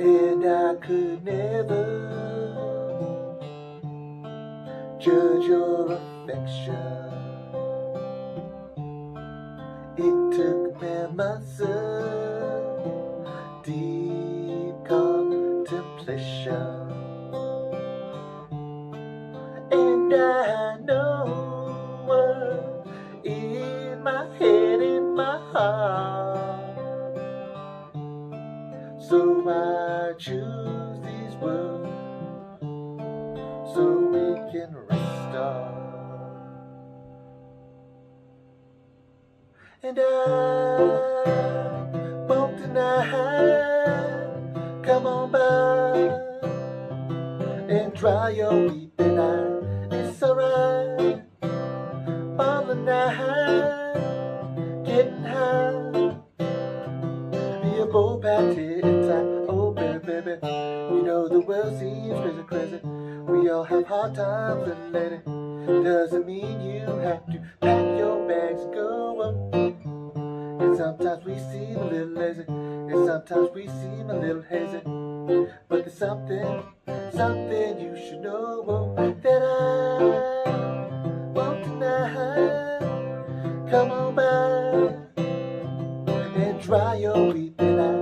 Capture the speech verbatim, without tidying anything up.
and I could never judge your affection. It took me months of deep contemplation, and I know in my head, in my heart, so I choose these words so we can restart. And I won't deny, come on by and dry your weeping eye. It's alright, all the night, getting high, be a bowl patty in time. Oh baby, baby, you know the world seems crazy, crazy. We all have hard times, and lady, doesn't mean you have to pack your bags and go up. And sometimes we seem a little lazy, and sometimes we seem a little hazy, but there's something, something you should know, oh, that I won't deny. Come on by and dry your weeping eye.